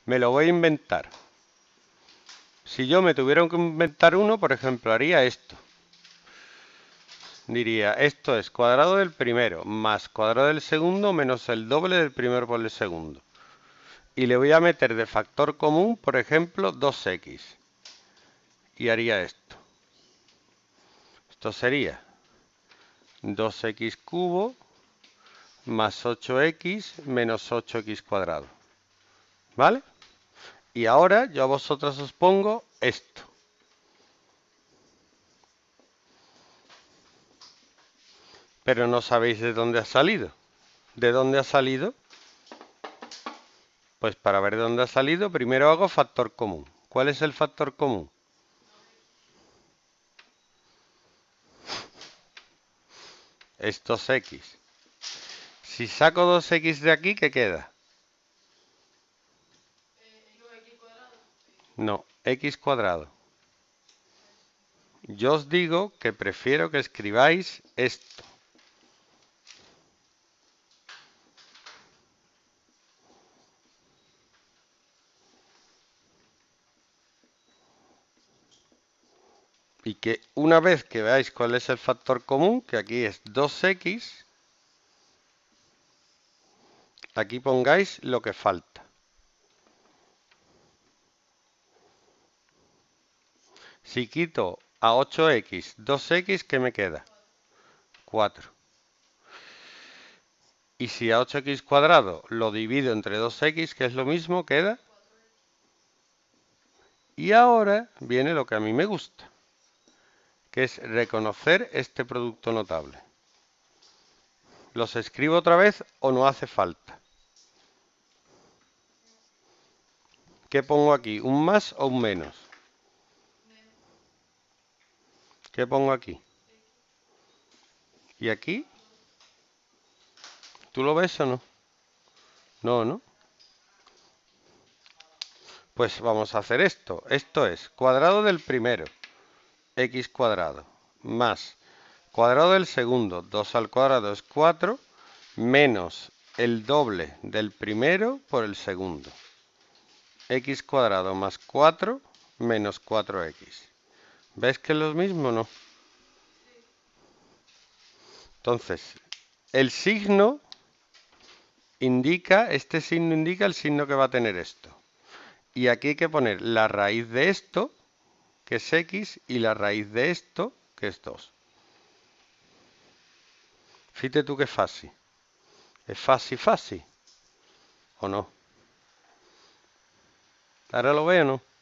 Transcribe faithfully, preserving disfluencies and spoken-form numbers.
Me lo voy a inventar. Si yo me tuviera que inventar uno, por ejemplo, haría esto. Diría, esto es cuadrado del primero más cuadrado del segundo menos el doble del primero por el segundo. Y le voy a meter de factor común, por ejemplo, dos equis. Y haría esto. Esto sería dos equis cubo más ocho equis menos ocho equis cuadrado. ¿Vale? Y ahora yo a vosotros os pongo esto. Pero no sabéis de dónde ha salido. ¿De dónde ha salido? Pues para ver de dónde ha salido, primero hago factor común. ¿Cuál es el factor común? Estos x. Si saco dos equis de aquí, ¿qué queda? No, x cuadrado. Yo os digo que prefiero que escribáis esto. Y que una vez que veáis cuál es el factor común, que aquí es dos equis, aquí pongáis lo que falta. Si quito a ocho equis, dos equis, ¿qué me queda? cuatro. Y si a ocho equis cuadrado lo divido entre dos equis, que es lo mismo, queda. Y ahora viene lo que a mí me gusta, que es reconocer este producto notable. ¿Los escribo otra vez o no hace falta? ¿Qué pongo aquí? ¿Un más o un menos? ¿Qué pongo aquí? ¿Y aquí? ¿Tú lo ves o no? No, ¿no? Pues vamos a hacer esto. Esto es cuadrado del primero, x cuadrado, más cuadrado del segundo, dos al cuadrado es cuatro, menos el doble del primero por el segundo. X cuadrado más cuatro menos cuatro equis. ¿Ves que es lo mismo o no? Entonces, el signo indica, este signo indica el signo que va a tener esto. Y aquí hay que poner la raíz de esto, que es x, y la raíz de esto, que es dos. Fíjate tú que fácil. ¿Es fácil, fácil? ¿O no? ¿Ahora lo veo o no?